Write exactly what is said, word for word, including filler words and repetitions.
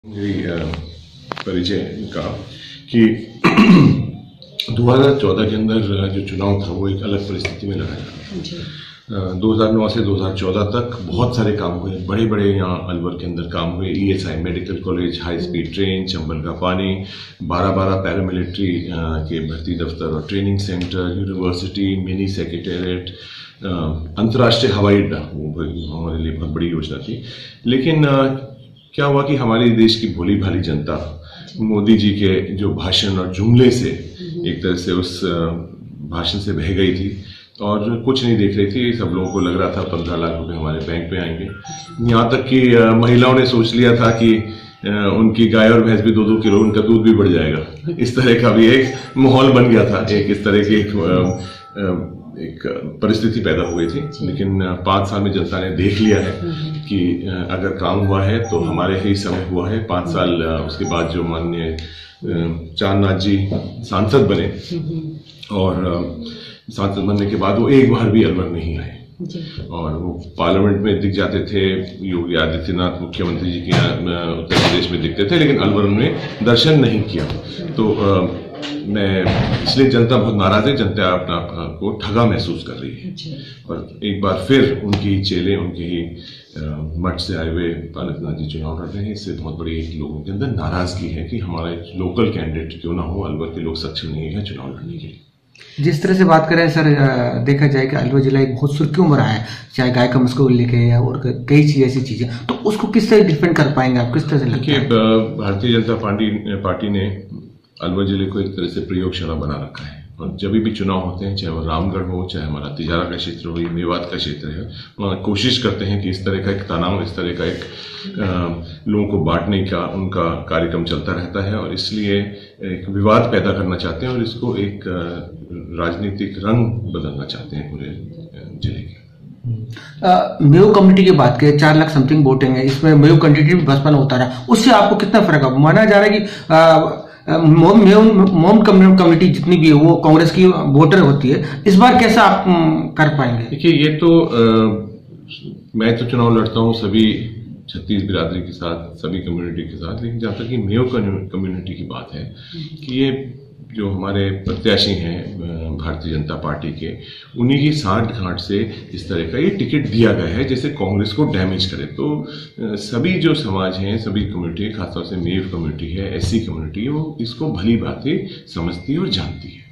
मेरी परिचय का कि दो हज़ार चौदह के अंदर जो चुनाव था वो एक अलग परिस्थिति में लड़ा था। दो हज़ार नौ से दो हज़ार चौदह तक बहुत सारे काम हुए, बड़े बड़े यहाँ अलवर के अंदर काम हुए। ESI medical college, high speed train, Chambal का पानी, बारह बारह पैरामिलिट्री के भर्ती दफ्तर और training centre, university, mini secretariat, अंतर्राष्ट्रीय हवाई अड्डा, वो हमारे लिए बहुत बड़ी योजना थी। लेकिन क्या हुआ कि हमारे देश की भोली भाली जनता मोदी जी के जो भाषण और जुमले से एक तरह से उस भाषण से बह गई थी और कुछ नहीं देख रही थी। सब लोगों को लग रहा था पंद्रह लाख रुपए हमारे बैंक में आएंगे। यहाँ तक कि महिलाओं ने सोच लिया था कि उनकी गाय और भैंस भी दो दो किलो, उनका दूध भी बढ़ जाएगा। इस तरह का भी एक माहौल बन गया था, एक इस तरह की एक एक परिस्थिति पैदा हुई थी। लेकिन पाँच साल में जनता ने देख लिया है कि अगर काम हुआ है तो हमारे ही समय हुआ है। पाँच साल उसके बाद जो माननीय चांदनाथ जी सांसद बने और सांसद बनने के बाद वो एक बार भी अलवर नहीं आए और वो पार्लियामेंट में दिख जाते थे। योगी आदित्यनाथ मुख्यमंत्री जी के उत्तर प्रदेश में दिखते थे, लेकिन अलवर में दर्शन नहीं किया। तो आ, मैं इसलिए जनता बहुत नाराज है, जनता अपना को ठगा महसूस कर रही है। और एक बार फिर उनकी चेले, उनके ही मठ से आए हुए पालकनाथ जी चुनाव लड़ रहे हैं। इससे बहुत बड़ी लोगों के अंदर नाराजगी है कि हमारा लोकल कैंडिडेट क्यों ना हो, अलवर के लोग सक्षम नहीं है चुनाव लड़ने के लिए। जिस तरह से बात करें सर, देखा जाए कि अलवर जिला एक बहुत सुर्खियों में रहा है, चाहे गाय का मस्को लेके या और कई चीज ऐसी चीजें, तो उसको किस तरह डिफेंड कर पाएंगे आप, किस तरह से? देखिए, भारतीय जनता पार्टी पार्टी ने अलवर जिले को एक तरह से प्रयोगशाला बना रखा है और जब भी चुनाव होते हैं, चाहे वो रामगढ़ हो, चाहे हमारा तिजारा का क्षेत्र हो, मेवात का क्षेत्र है, वहाँ कोशिश करते हैं कि इस तरह का एक तनाव, इस तरह का एक आ, लोगों को बांटने का उनका कार्यक्रम चलता रहता है और इसलिए एक विवाद पैदा करना चाहते हैं और इसको एक राजनीतिक रंग बदलना चाहते हैं पूरे जिले के। मेयो कम्युनिटी की बात करें, चार लाख समथिंग वोटिंग है, इसमें मेयो कैंडिडेट भी बसपा ने उतारा, उससे आपको कितना फर्क है? माना जा रहा है कि मोम कम्युनिटी जितनी भी है वो कांग्रेस की वोटर होती है, इस बार कैसा आप कर पाएंगे? देखिए, ये तो आ, मैं तो चुनाव लड़ता हूँ सभी छत्तीस बिरादरी के साथ, सभी कम्युनिटी के साथ, लेकिन जहाँ तक कि मेयो कम्युनिटी की बात है कि ये जो हमारे प्रत्याशी हैं भारतीय जनता पार्टी के, उन्हीं की साठ घाट से इस तरह का ये टिकट दिया गया है जैसे कांग्रेस को डैमेज करे। तो सभी जो समाज हैं, सभी कम्युनिटी, खासतौर से मेव कम्युनिटी है, एससी कम्युनिटी है, वो इसको भली भांति समझती है और जानती है।